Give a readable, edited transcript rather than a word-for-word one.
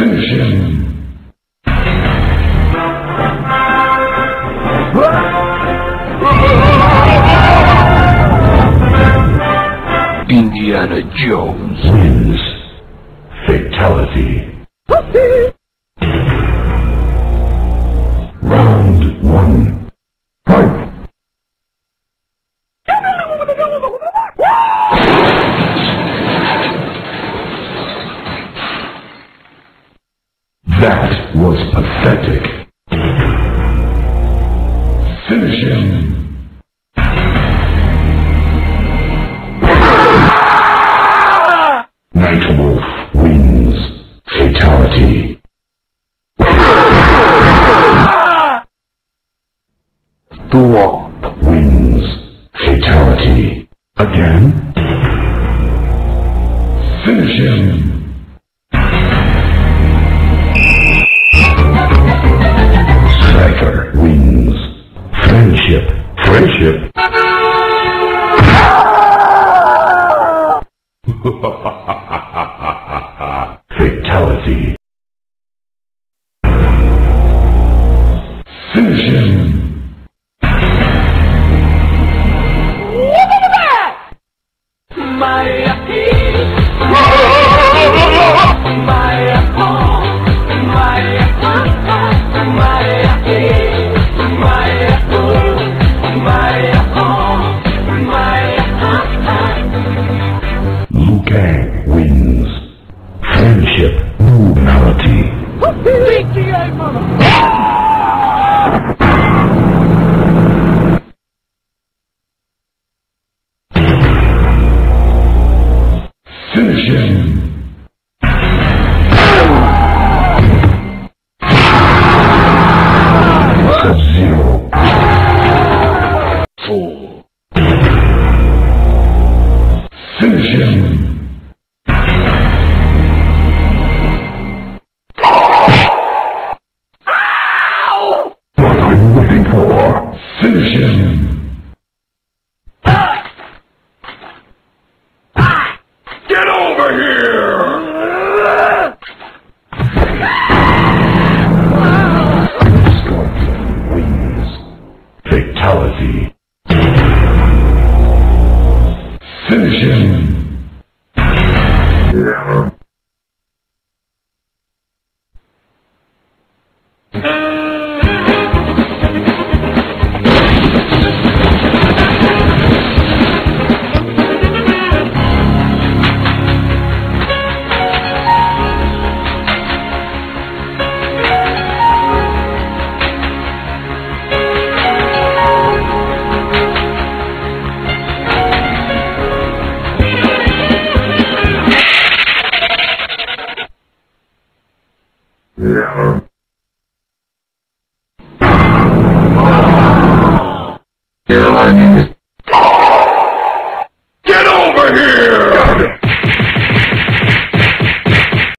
Finish him. Indiana Jones wins. Fatality. Round 1. Fight! That was pathetic. Finish him. Nightwolf wins. Fatality. Thwomp wins. Fatality. Again? Finish him. Cypher wins. Friendship. Friendship? Fatality. Finish him. Liu Kang wins. Friendship normality. Finish him. Sub-Zero. Fool. Finish him. What are you waiting for? Finish him. Get over here! Scorpion wins. Fatality. Finish him. Yeah.